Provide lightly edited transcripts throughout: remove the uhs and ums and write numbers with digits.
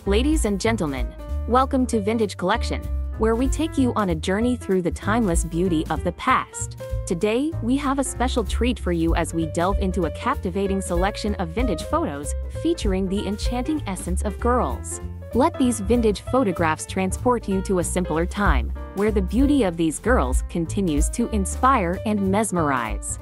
Ladies and gentlemen, welcome to Vintage Collection, where we take you on a journey through the timeless beauty of the past. Today, we have a special treat for you as we delve into a captivating selection of vintage photos featuring the enchanting essence of girls. Let these vintage photographs transport you to a simpler time, where the beauty of these girls continues to inspire and mesmerize.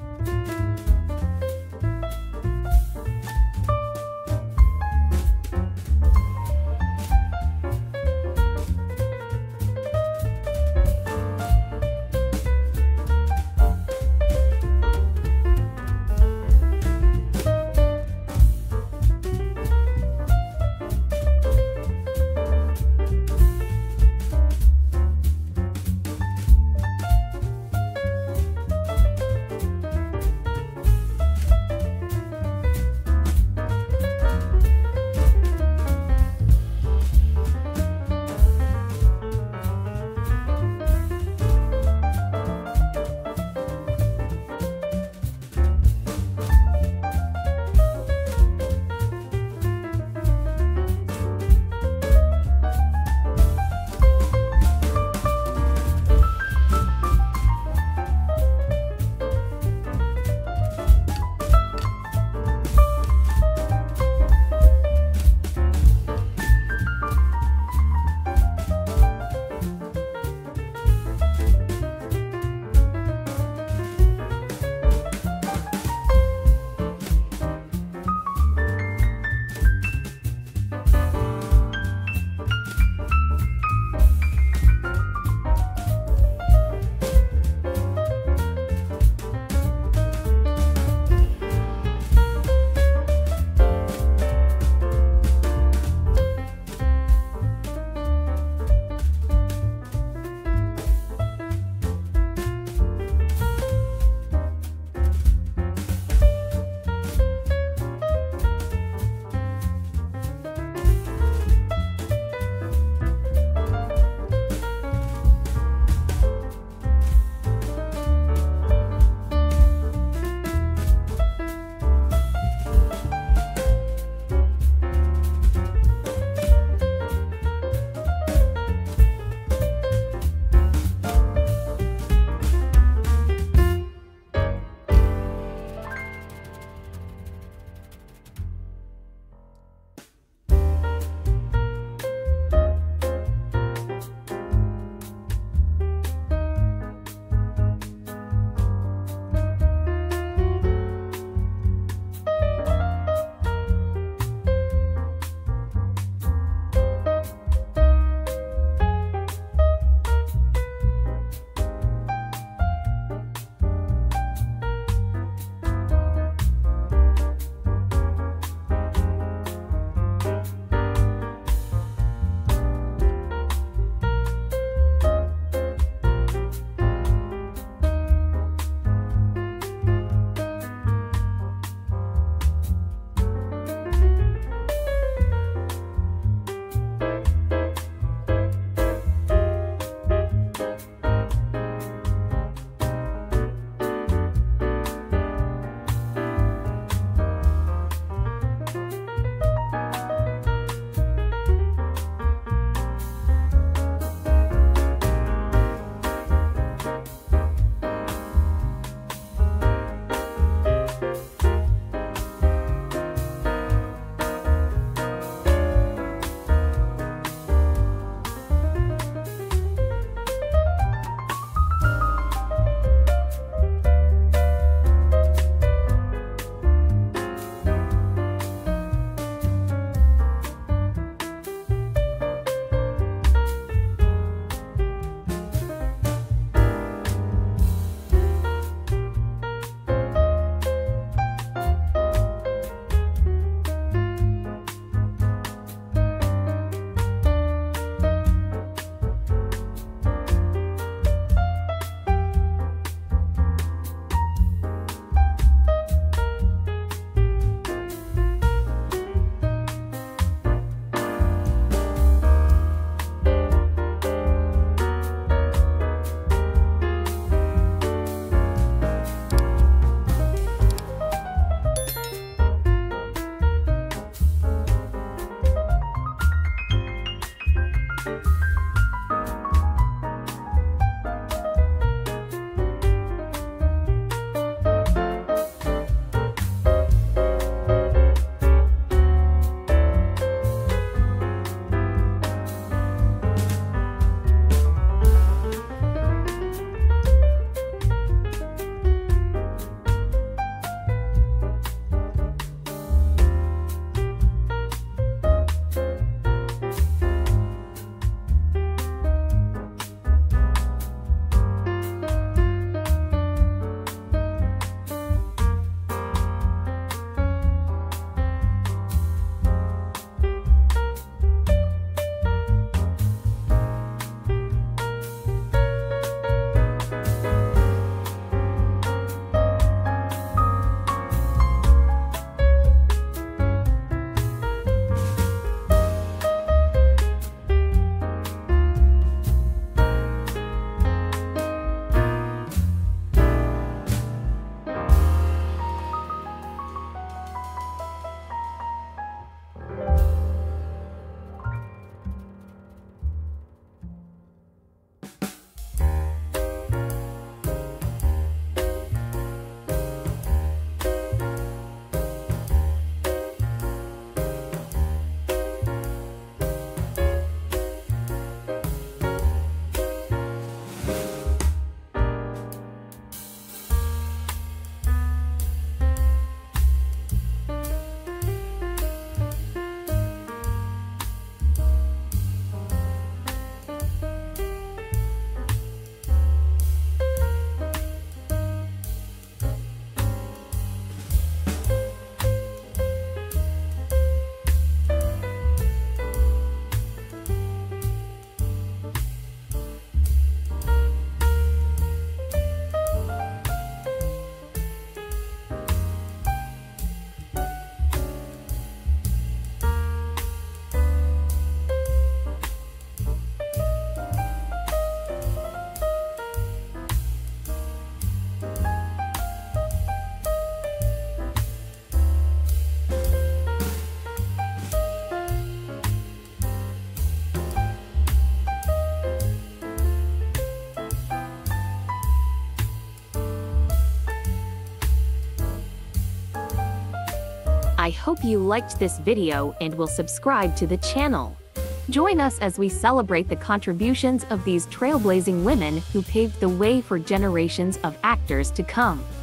I hope you liked this video and will subscribe to the channel. Join us as we celebrate the contributions of these trailblazing women who paved the way for generations of actors to come.